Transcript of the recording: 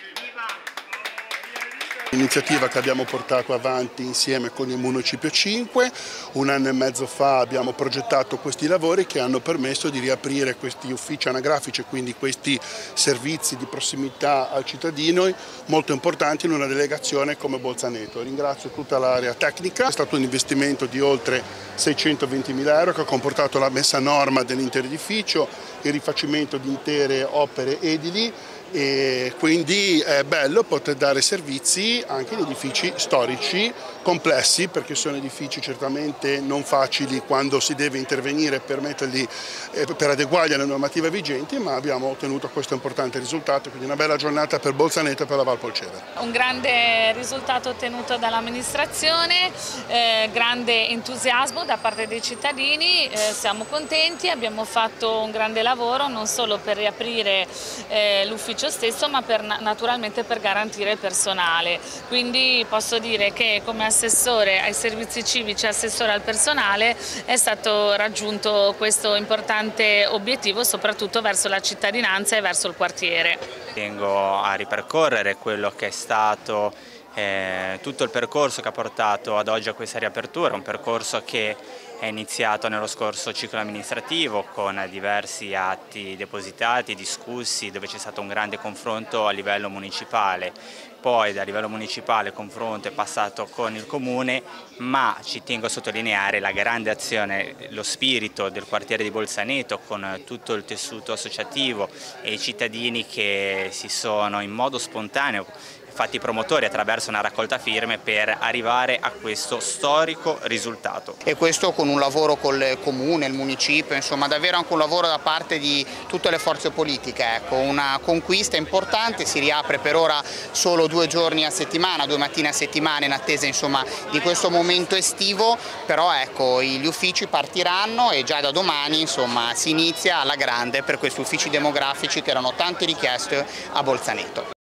Iniziativa che abbiamo portato avanti insieme con il Municipio 5. Un anno e mezzo fa abbiamo progettato questi lavori che hanno permesso di riaprire questi uffici anagrafici, quindi questi servizi di prossimità al cittadino molto importanti in una delegazione come Bolzaneto. Ringrazio tutta l'area tecnica, è stato un investimento di oltre 620.000 euro che ha comportato la messa a norma dell'intero edificio, il rifacimento di intere opere edili. E quindi è bello poter dare servizi anche in edifici storici complessi, perché sono edifici certamente non facili quando si deve intervenire per adeguarli alle normative vigenti, ma abbiamo ottenuto questo importante risultato, quindi una bella giornata per Bolzaneto e per la Val Polcevera. Un grande risultato ottenuto dall'amministrazione, grande entusiasmo da parte dei cittadini, siamo contenti, abbiamo fatto un grande lavoro non solo per riaprire l'ufficio stesso, ma naturalmente per garantire il personale. Quindi posso dire che come assessore ai servizi civici e assessore al personale è stato raggiunto questo importante obiettivo, soprattutto verso la cittadinanza e verso il quartiere. Tengo a ripercorrere quello che è stato tutto il percorso che ha portato ad oggi a questa riapertura, un percorso che è iniziato nello scorso ciclo amministrativo con diversi atti depositati, discussi, dove c'è stato un grande confronto a livello municipale. Poi da livello municipale il confronto è passato con il Comune, ma ci tengo a sottolineare la grande azione, lo spirito del quartiere di Bolzaneto con tutto il tessuto associativo e i cittadini che si sono in modo spontaneo fatti promotori attraverso una raccolta firme per arrivare a questo storico risultato. E questo con un lavoro col Comune, il Municipio, insomma davvero anche un lavoro da parte di tutte le forze politiche, ecco, una conquista importante. Si riapre per ora solo 2 giorni a settimana, 2 mattine a settimana in attesa insomma di questo momento estivo, però ecco gli uffici partiranno e già da domani insomma si inizia alla grande per questi uffici demografici che erano tanto richiesti a Bolzaneto.